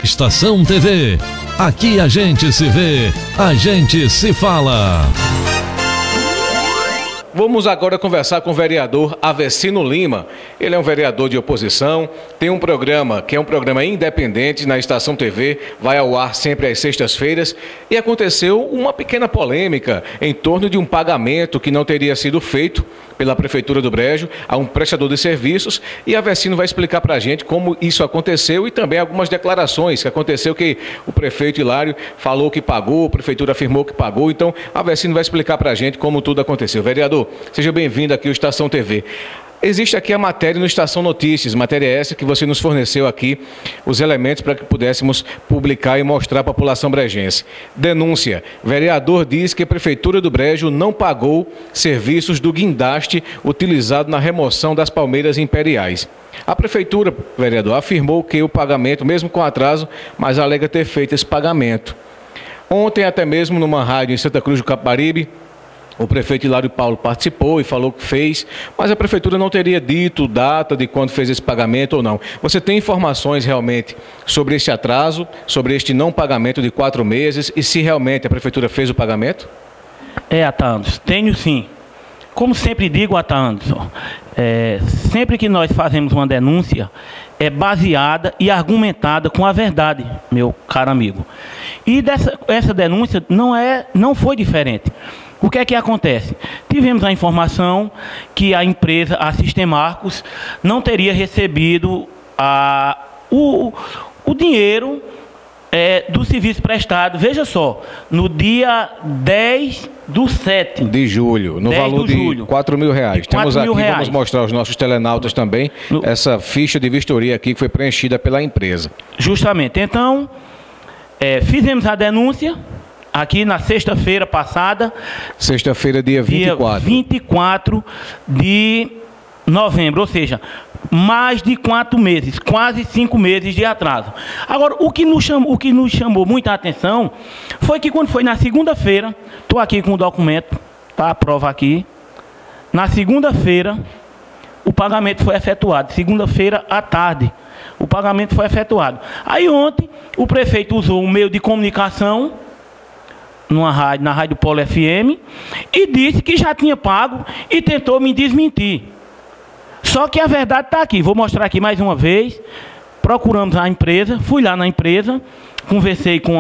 Estação TV. Aqui a gente se vê, a gente se fala. Vamos agora conversar com o vereador Avecino Lima. Ele é um vereador de oposição, tem um programa que é um programa independente na Estação TV, vai ao ar sempre às sextas-feiras, e aconteceu uma pequena polêmica em torno de um pagamento que não teria sido feito pela Prefeitura do Brejo a um prestador de serviços, e Avecino vai explicar para a gente como isso aconteceu e também algumas declarações que aconteceu, que o prefeito Hilário falou que pagou, a Prefeitura afirmou que pagou. Então Avecino vai explicar para a gente como tudo aconteceu. Vereador, seja bem-vindo aqui ao Estação TV. Existe aqui a matéria no Estação Notícias, matéria essa que você nos forneceu aqui, os elementos para que pudéssemos publicar e mostrar à população brejense. Denúncia: vereador diz que a Prefeitura do Brejo não pagou serviços do guindaste utilizado na remoção das palmeiras imperiais. A Prefeitura, vereador, afirmou que o pagamento, mesmo com atraso, mas alega ter feito esse pagamento. Ontem, até mesmo numa rádio em Santa Cruz do Capibaribe, o prefeito Hilário Paulo participou e falou que fez, mas a Prefeitura não teria dito data de quando fez esse pagamento ou não. Você tem informações realmente sobre esse atraso, sobre este não pagamento de 4 meses e se realmente a Prefeitura fez o pagamento? Atandos, tenho sim. Como sempre digo, Atandos, sempre que nós fazemos uma denúncia, é baseada e argumentada com a verdade, meu caro amigo. E essa denúncia não foi diferente. O que é que acontece? Tivemos a informação que a empresa, a Sistemarcos, não teria recebido o dinheiro do serviço prestado, veja só, no dia 10/7 de julho, no valor de R$4.000. Temos aqui, vamos mostrar aos nossos telenautas também, essa ficha de vistoria aqui que foi preenchida pela empresa. Justamente, então, fizemos a denúncia aqui na sexta-feira passada. Sexta-feira, dia 24. Dia 24 de novembro, ou seja, mais de 4 meses, quase 5 meses de atraso. Agora, o que nos chamou muita atenção foi que quando foi na segunda-feira, estou aqui com o documento, tá, a prova aqui, na segunda-feira o pagamento foi efetuado, segunda-feira à tarde, o pagamento foi efetuado. Aí ontem o prefeito usou um meio de comunicação, na Rádio Polo FM, e disse que já tinha pago e tentou me desmentir. Só que a verdade está aqui. Vou mostrar aqui mais uma vez. Procuramos a empresa, fui lá na empresa, conversei com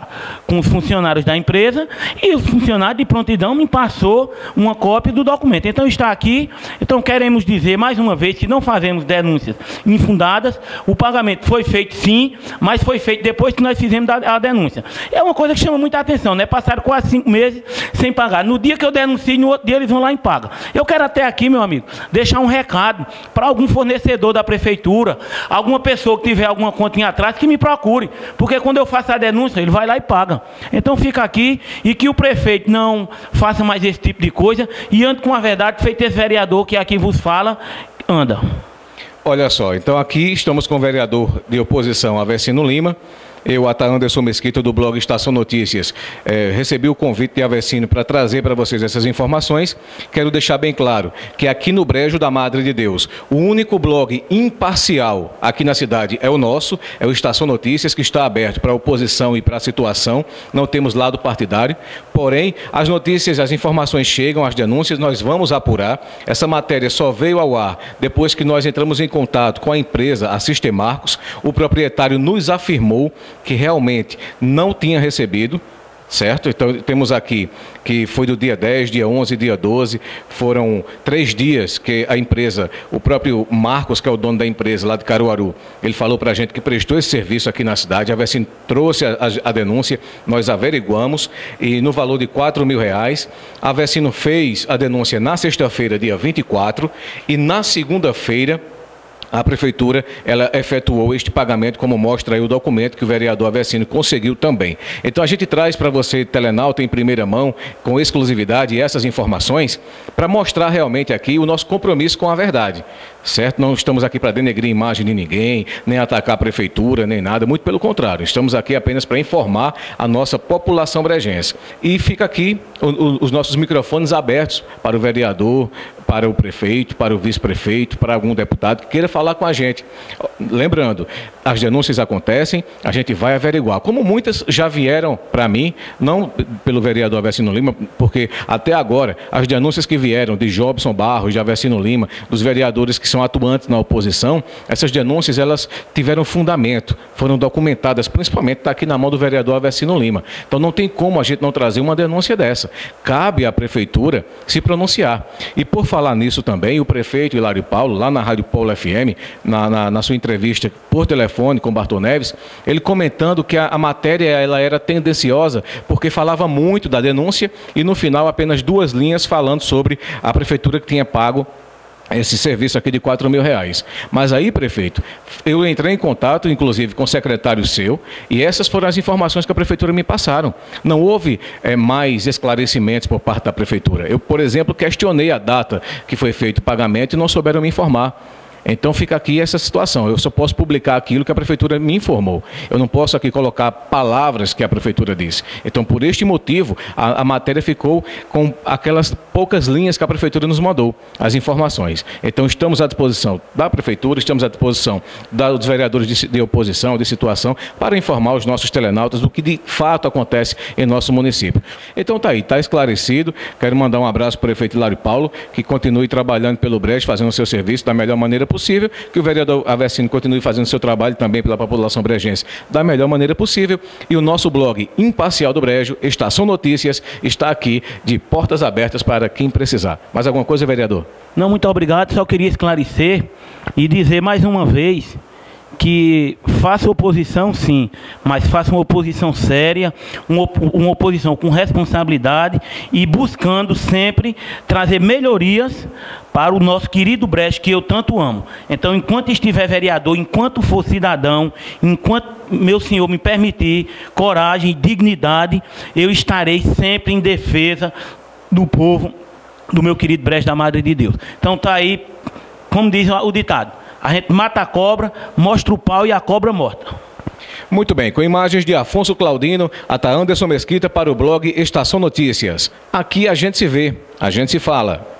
os funcionários da empresa e o funcionário de prontidão me passou uma cópia do documento. Então está aqui. Então queremos dizer mais uma vez que não fazemos denúncias infundadas. O pagamento foi feito sim, mas foi feito depois que nós fizemos a denúncia. É uma coisa que chama muita atenção, né? Passaram quase 5 meses sem pagar. No dia que eu denuncio, no outro dia eles vão lá e pagam. Eu quero até aqui, meu amigo, deixar um recado para algum fornecedor da prefeitura, alguma pessoa que tiver alguma conta em atraso, que me procure, porque quando eu faço a denúncia, ele vai lá e paga. Então fica aqui, e que o prefeito não faça mais esse tipo de coisa e ande com a verdade, feito esse vereador que aqui vos fala, anda. Olha só, então aqui estamos com o vereador de oposição, Avecino Lima. Eu, Anderson Mesquita, do blog Estação Notícias, recebi o convite de Avecino para trazer para vocês essas informações. Quero deixar bem claro que aqui no Brejo da Madre de Deus, o único blog imparcial aqui na cidade é o nosso, é o Estação Notícias, que está aberto para a oposição e para a situação. Não temos lado partidário, porém, as notícias, as informações chegam, as denúncias, nós vamos apurar. Essa matéria só veio ao ar depois que nós entramos em contato com a empresa, a Sistemarcos. O proprietário nos afirmou que realmente não tinha recebido, certo? Então temos aqui que foi do dia 10, dia 11, dia 12, foram 3 dias que a empresa, o próprio Marcos, que é o dono da empresa lá de Caruaru, ele falou para a gente que prestou esse serviço aqui na cidade. A Avecino trouxe a denúncia, nós averiguamos, e no valor de R$4.000, a Avecino fez a denúncia na sexta-feira, dia 24, e na segunda-feira a Prefeitura, ela efetuou este pagamento, como mostra aí o documento que o vereador Avecino conseguiu também. Então a gente traz para você, telenauta, em primeira mão, com exclusividade, essas informações, para mostrar realmente aqui o nosso compromisso com a verdade. certo? Não estamos aqui para denegrir a imagem de ninguém, nem atacar a prefeitura, nem nada, muito pelo contrário. Estamos aqui apenas para informar a nossa população brejense. E fica aqui os nossos microfones abertos para o vereador, para o prefeito, para o vice-prefeito, para algum deputado que queira falar com a gente. Lembrando, as denúncias acontecem, a gente vai averiguar. Como muitas já vieram para mim, não pelo vereador Avecino Lima, porque até agora as denúncias que vieram de Jobson Barros, de Avecino Lima, dos vereadores que são atuantes na oposição, essas denúncias elas tiveram fundamento, foram documentadas, principalmente está aqui na mão do vereador Avecino Lima. Então não tem como a gente não trazer uma denúncia dessa. Cabe à prefeitura se pronunciar. E por falar nisso também, o prefeito Hilário Paulo, lá na Rádio Polo FM, na sua entrevista por telefone com Bartol Neves, ele comentando que a matéria ela era tendenciosa, porque falava muito da denúncia e no final apenas 2 linhas falando sobre a prefeitura que tinha pago esse serviço aqui de R$4.000. Mas aí, prefeito, eu entrei em contato, inclusive, com o secretário seu, e essas foram as informações que a prefeitura me passaram. Não houve mais esclarecimentos por parte da prefeitura. Eu, por exemplo, questionei a data que foi feito o pagamento e não souberam me informar. Então fica aqui essa situação, eu só posso publicar aquilo que a prefeitura me informou. Eu não posso aqui colocar palavras que a prefeitura disse. Então por este motivo, a matéria ficou com aquelas poucas linhas que a prefeitura nos mandou, as informações. Então estamos à disposição da prefeitura, estamos à disposição dos vereadores de oposição, de situação, para informar os nossos telenautas do que de fato acontece em nosso município. Então tá aí, está esclarecido. Quero mandar um abraço para o prefeito Hilário Paulo, que continue trabalhando pelo Brejo, fazendo o seu serviço da melhor maneira possível, que o vereador Avecino continue fazendo seu trabalho também pela população brejense da melhor maneira possível, e o nosso blog Imparcial do Brejo, Estação Notícias, está aqui de portas abertas para quem precisar. Mais alguma coisa, vereador? Não, muito obrigado, só queria esclarecer e dizer mais uma vez que faça oposição sim, mas faça uma oposição séria, uma oposição com responsabilidade e buscando sempre trazer melhorias para o nosso querido Brejo, que eu tanto amo. Então, enquanto estiver vereador, enquanto for cidadão, enquanto meu senhor me permitir coragem e dignidade, eu estarei sempre em defesa do povo, do meu querido Brejo da Madre de Deus. Então tá aí, como diz o ditado, a gente mata a cobra, mostra o pau e a cobra morta. Muito bem, com imagens de Afonso Claudino, até Anderson Mesquita para o blog Estação Notícias. Aqui a gente se vê, a gente se fala.